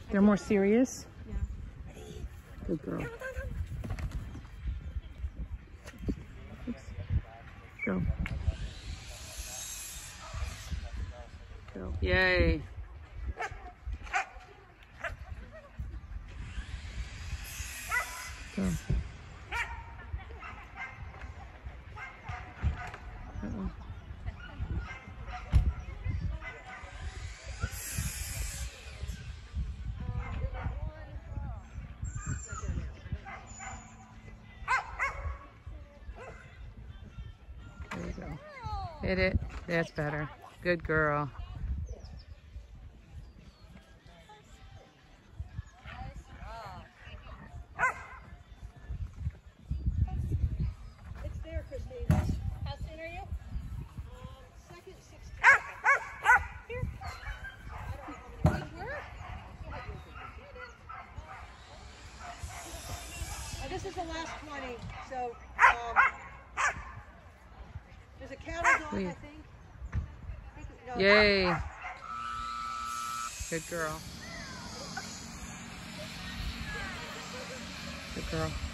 They're more serious? Yeah. Good girl. Oops. Go. Go. Yay. Go. Uh-oh. There you go. Hit it. That's better. Good girl. It's there, Christine. How soon are you? Second, 16. Here. I don't know how many days were. This is the last 20, so there's a counter dog, I think. No. Yay. Good girl. Good girl.